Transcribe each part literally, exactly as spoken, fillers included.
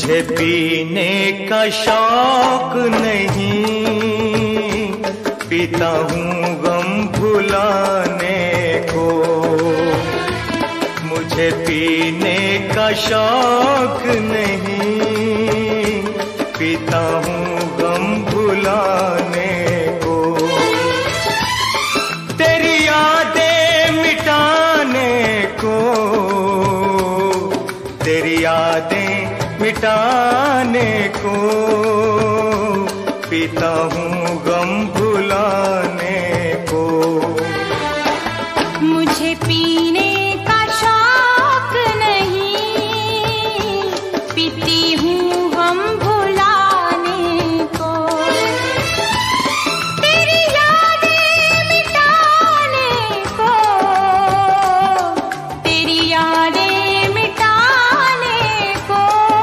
मुझे पीने का शौक नहीं, पीता हूँ गम भुलाने को। मुझे पीने का शौक नहीं, पीता हूँ गम भुलाने को। तेरी यादें मिटाने को, तेरी यादें मिटाने को, पीता हूँ गम भुलाने को। मुझे पीने का शौक नहीं, पीती हूँ गम भुलाने को। तेरी यादें मिटाने को, तेरी यादें मिटाने को,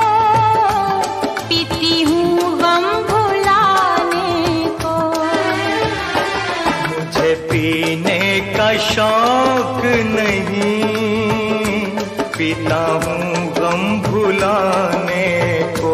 पीती हूँ गम भुलाने को। मुझे पीने का शौक नहीं, पीता हूँ गम भुलाने को।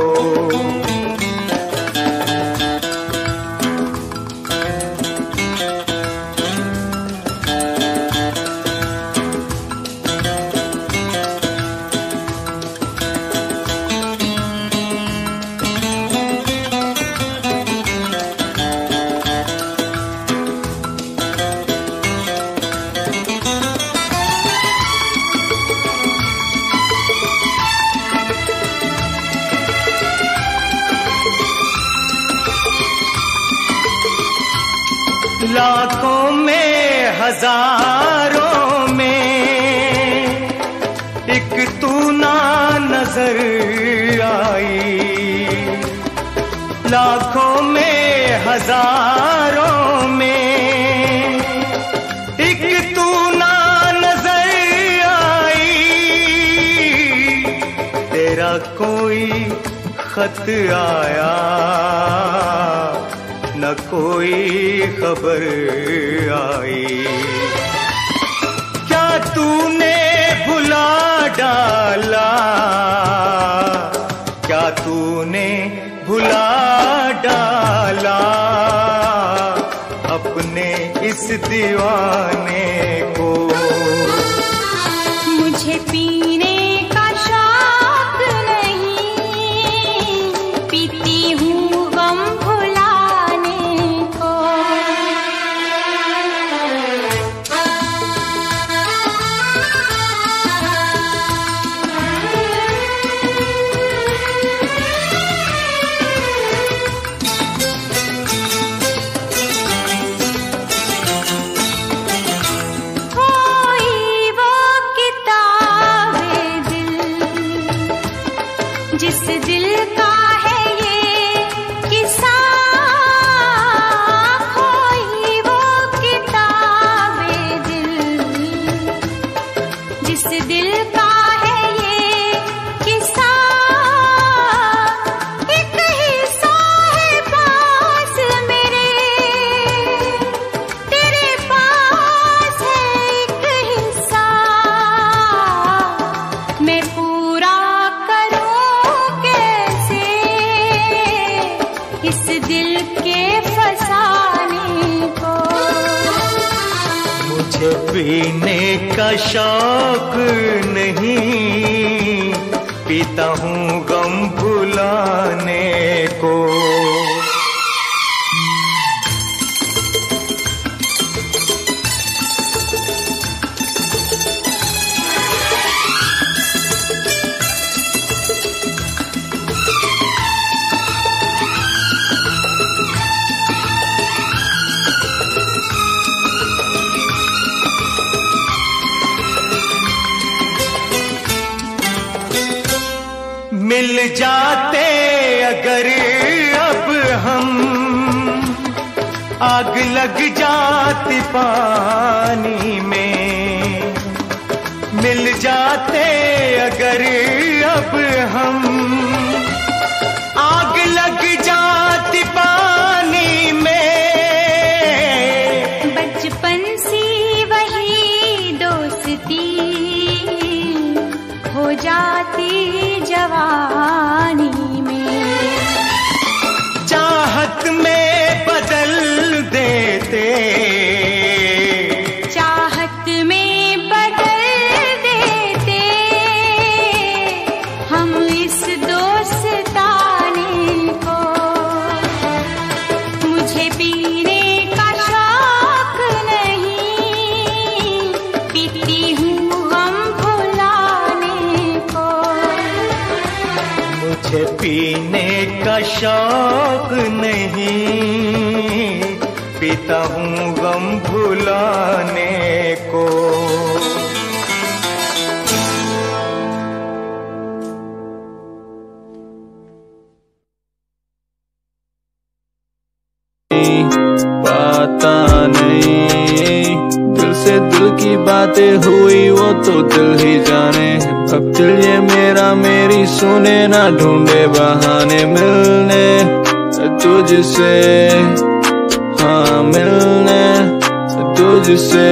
लाखों में हजारों में एक तू ना नजर आई। लाखों में हजारों में एक तू ना नजर आई। तेरा कोई खत आया न कोई खबर आई। क्या तूने भुला डाला, क्या तूने भुला डाला अपने इस दीवाने को। मुझे पीने का शौक नहीं, पीती हूँ गम भुलाने को। कोई वो किताब है दिल, जिस दिल का है ये किस्सा। कोई वो किताब है दिल, जिस दिल का है ये किस्सा। एक हिस्सा है पास मेरे, तेरे पास है एक हिस्सा। मैं पूरा करूं कैसे इस दिल के फसाने को। मुझे पीने का शौक नहीं, पीता हूँ गम भुलाने को। मिल जाते अगर अब हम, आग लग जाती पानी में। मिल जाते अगर अब हम, आग लग जाती पानी में। बचपन सी वही दोस्ती हो जाती थी जवानी में। चाहत में बदल देते, चाहत में बदल देते हम इस दोस्ताने को। मुझे पीने का शौक नहीं, पीती हूँ गम भुलाने को। मुझे पीने का शौक नहीं, पीता हूँ गम भुलाने को। पता नहीं दिल से दिल की बातें हुई वो तो दिल ही जाने। अब दिल ये मेरा मेरी सुने ना ढूंढे बहाने मिलने तुझसे, हाँ मिलने तुझसे,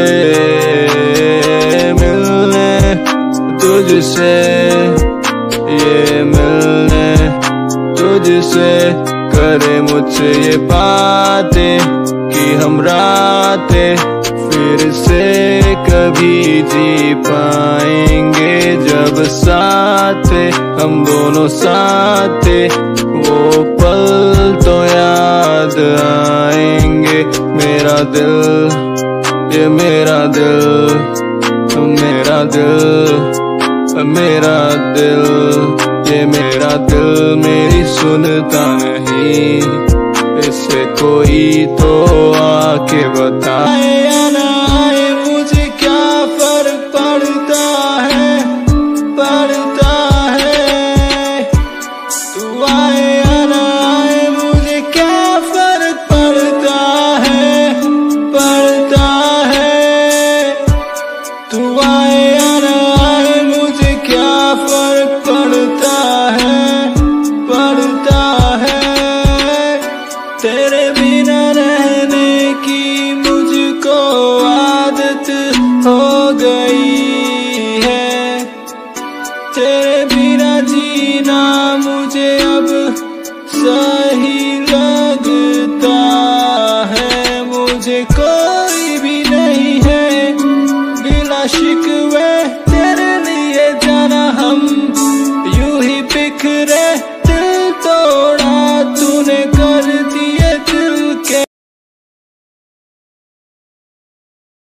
मिलने तुझसे, ये मिलने तुझसे। करे मुझसे ये बातें कि हम रातें फिर से कभी जी पाएंगे जब साथ हम दोनों साथ। वो पल तो याद आएंगे। मेरा दिल, ये मेरा दिल, मेरा दिल, मेरा दिल, ये मेरा दिल मेरी सुनता नहीं। इसे कोई तो आके बता।